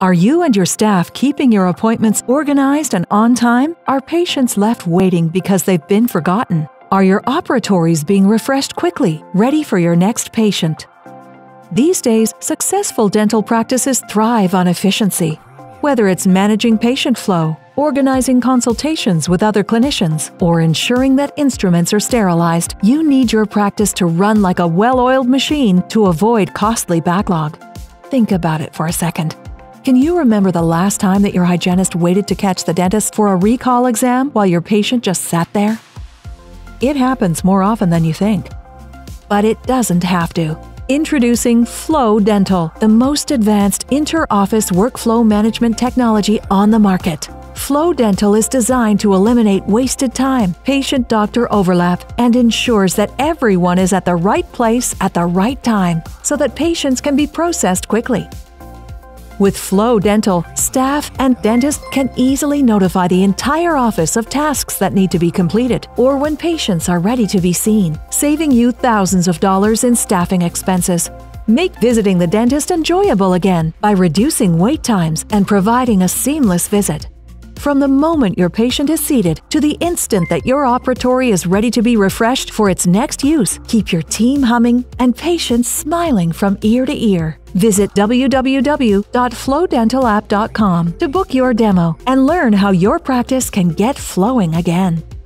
Are you and your staff keeping your appointments organized and on time? Are patients left waiting because they've been forgotten? Are your operatories being refreshed quickly, ready for your next patient? These days, successful dental practices thrive on efficiency. Whether it's managing patient flow, organizing consultations with other clinicians, or ensuring that instruments are sterilized, you need your practice to run like a well-oiled machine to avoid costly backlog. Think about it for a second. Can you remember the last time that your hygienist waited to catch the dentist for a recall exam while your patient just sat there? It happens more often than you think. But it doesn't have to. Introducing Flow Dental, the most advanced inter-office workflow management technology on the market. Flow Dental is designed to eliminate wasted time, patient-doctor overlap, and ensures that everyone is at the right place at the right time so that patients can be processed quickly. With Flow Dental, staff and dentist can easily notify the entire office of tasks that need to be completed or when patients are ready to be seen, saving you thousands of dollars in staffing expenses. Make visiting the dentist enjoyable again by reducing wait times and providing a seamless visit. From the moment your patient is seated to the instant that your operatory is ready to be refreshed for its next use, keep your team humming and patients smiling from ear to ear. Visit www.flowdentalapp.com to book your demo and learn how your practice can get flowing again.